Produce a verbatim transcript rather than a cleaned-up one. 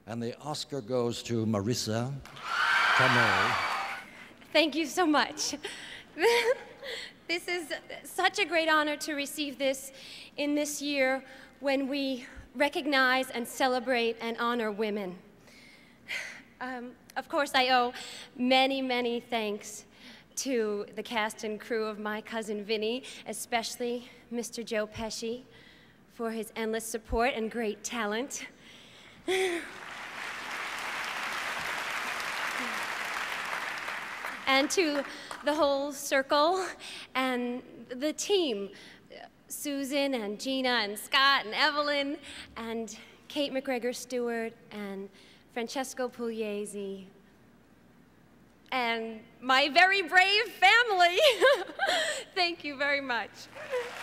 And the Oscar goes to Marisa Tomei. Thank you so much. This is such a great honor to receive this in this year when we recognize and celebrate and honor women. Um, of course, I owe many, many thanks to the cast and crew of My Cousin Vinny, especially Mister Joe Pesci, for his endless support and great talent. And to the whole circle and the team, Susan and Gina and Scott and Evelyn and Kate McGregor Stewart and Francesco Pugliese and my very brave family. Thank you very much.